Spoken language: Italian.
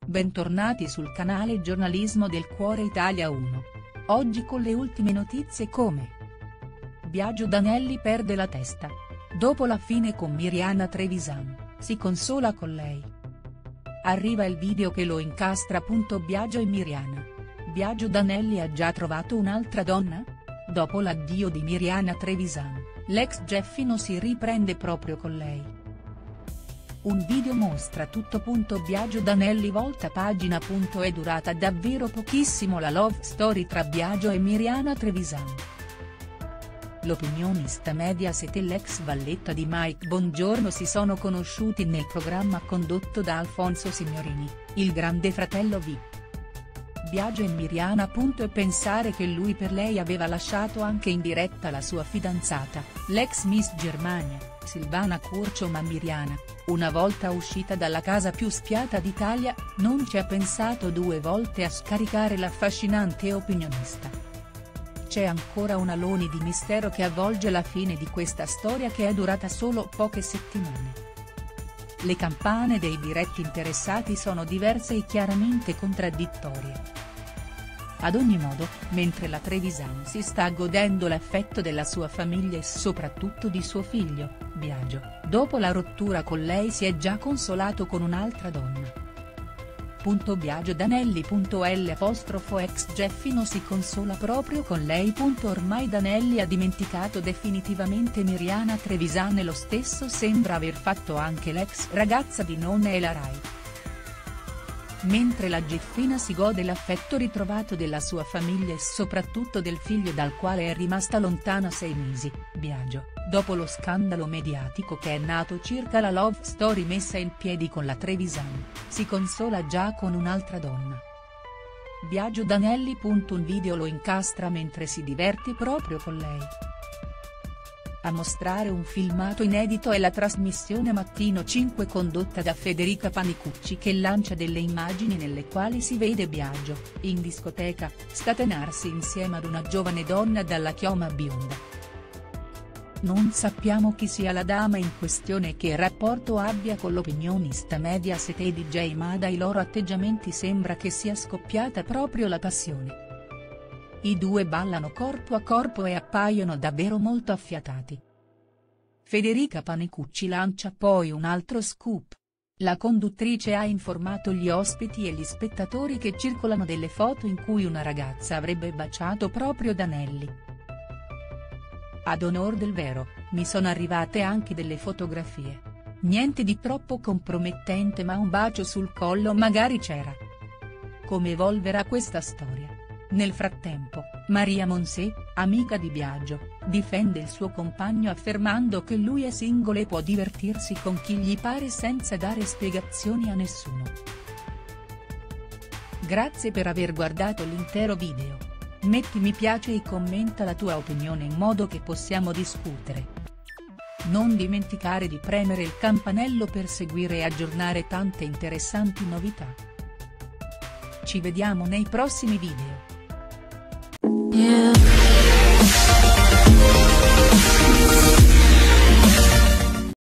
Bentornati sul canale Giornalismo del Cuore Italia 1. Oggi con le ultime notizie come Biagio Danelli perde la testa. Dopo la fine con Mirjana Trevisan, si consola con lei. Arriva il video che lo incastra. Biagio e Mirjana. Biagio Danelli ha già trovato un'altra donna? Dopo l'addio di Mirjana Trevisan, l'ex Geffino si riprende proprio con lei. Un video mostra tutto. Biagio Danelli volta pagina. È durata davvero pochissimo la love story tra Biagio e Mirjana Trevisan. L'opinionista Mediaset e l'ex valletta di Mike Bongiorno si sono conosciuti nel programma condotto da Alfonso Signorini, Il Grande Fratello VIP. Biagio e Mirjana. E pensare che lui per lei aveva lasciato anche in diretta la sua fidanzata, l'ex Miss Germania, Silvana Curcio. Ma Mirjana, una volta uscita dalla casa più spiata d'Italia, non ci ha pensato due volte a scaricare l'affascinante opinionista. C'è ancora un alone di mistero che avvolge la fine di questa storia che è durata solo poche settimane. Le campane dei diretti interessati sono diverse e chiaramente contraddittorie. Ad ogni modo, mentre la Trevisan si sta godendo l'affetto della sua famiglia e soprattutto di suo figlio, Biagio, dopo la rottura con lei si è già consolato con un'altra donna. Biagio Danelli. Ex Geffino si consola proprio con lei. Ormai Danelli ha dimenticato definitivamente Mirjana Trevisan e lo stesso sembra aver fatto anche l'ex ragazza di nome Ela Rai. Mentre la Geffina si gode l'affetto ritrovato della sua famiglia e soprattutto del figlio dal quale è rimasta lontana 6 mesi, Biagio, dopo lo scandalo mediatico che è nato circa la love story messa in piedi con la Trevisan, si consola già con un'altra donna. Biagio Danelli. Un video lo incastra mentre si diverte proprio con lei. A mostrare un filmato inedito è la trasmissione Mattino 5 condotta da Federica Panicucci, che lancia delle immagini nelle quali si vede Biagio, in discoteca, scatenarsi insieme ad una giovane donna dalla chioma bionda. Non sappiamo chi sia la dama in questione e che rapporto abbia con l'opinionista Mediaset e DJ, ma dai loro atteggiamenti sembra che sia scoppiata proprio la passione. I due ballano corpo a corpo e appaiono davvero molto affiatati. Federica Panicucci lancia poi un altro scoop. La conduttrice ha informato gli ospiti e gli spettatori che circolano delle foto in cui una ragazza avrebbe baciato proprio Danelli. Ad onor del vero, mi sono arrivate anche delle fotografie. Niente di troppo compromettente, ma un bacio sul collo magari c'era. Come evolverà questa storia? Nel frattempo, Maria Monsè, amica di Biagio, difende il suo compagno affermando che lui è singolo e può divertirsi con chi gli pare senza dare spiegazioni a nessuno. Grazie per aver guardato l'intero video. Metti mi piace e commenta la tua opinione in modo che possiamo discutere. Non dimenticare di premere il campanello per seguire e aggiornare tante interessanti novità. Ci vediamo nei prossimi video. Yeah.